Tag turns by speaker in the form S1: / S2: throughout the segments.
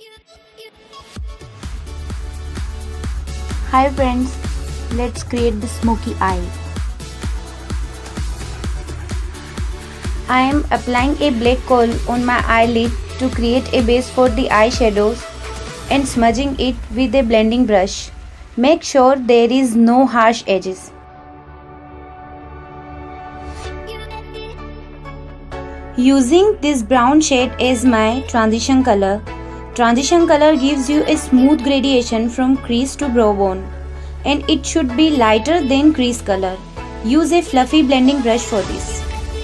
S1: Hi friends, let's create the smoky eye. I am applying a black kohl on my eyelid to create a base for the eyeshadows and smudging it with a blending brush. Make sure there is no harsh edges. Using this brown shade as my transition color. Transition color gives you a smooth gradation from crease to brow bone, and it should be lighter than crease color. Use a fluffy blending brush for this.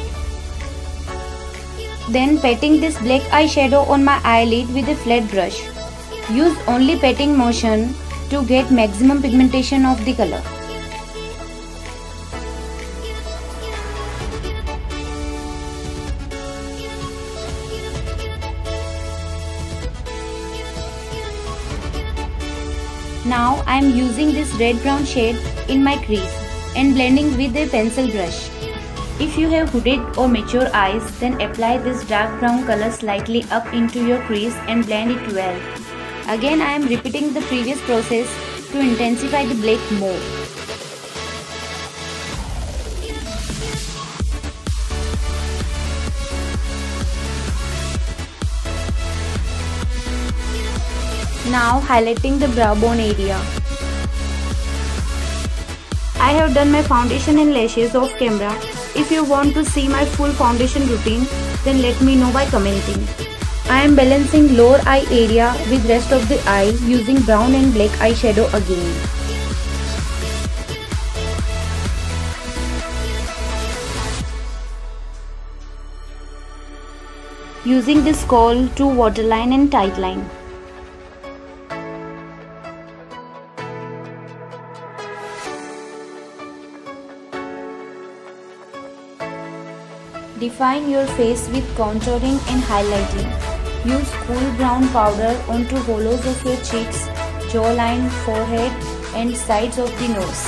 S1: Then patting this black eyeshadow on my eyelid with a flat brush. Use only patting motion to get maximum pigmentation of the color. Now I am using this red-brown shade in my crease and blending with a pencil brush. If you have hooded or mature eyes, then apply this dark brown color slightly up into your crease and blend it well. Again I am repeating the previous process to intensify the black more. Now highlighting the brow bone area. I have done my foundation and lashes off camera. If you want to see my full foundation routine, then let me know by commenting. I am balancing lower eye area with rest of the eye using brown and black eyeshadow again. Using this kohl to waterline and tightline. Define your face with contouring and highlighting. Use cool brown powder onto hollows of your cheeks, jawline, forehead and sides of the nose.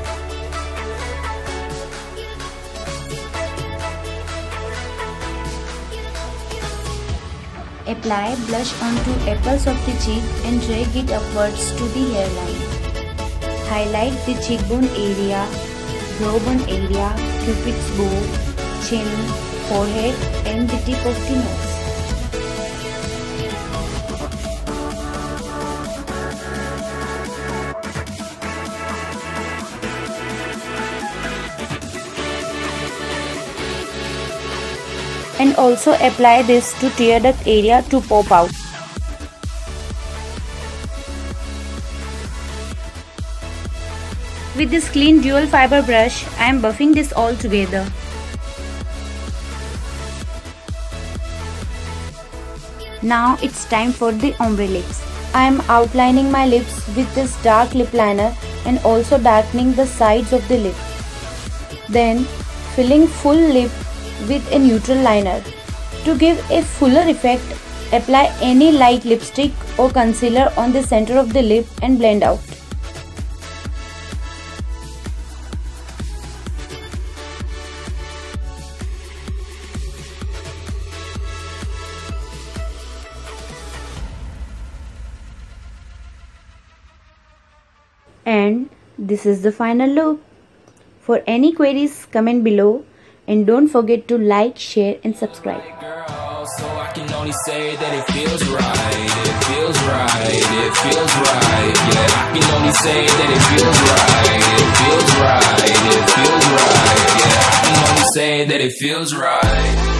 S1: Apply blush onto apples of the cheek and drag it upwards to the hairline. Highlight the cheekbone area, brow bone area, cupid's bow, chin, forehead and the tip of the nose. And also apply this to tear duct area to pop out. With this clean dual fiber brush, I am buffing this all together. Now it's time for the ombre lips. I am outlining my lips with this dark lip liner and also darkening the sides of the lip. Then filling full lip with a neutral liner. To give a fuller effect, apply any light lipstick or concealer on the center of the lip and blend out. And this is the final look. For any queries, comment below and don't forget to like, share and subscribe. So I can only say that it feels right, it feels right, it feels right. Yeah, I can only say that it feels right, it feels right, it feels right. Yeah, I can only say that it feels right.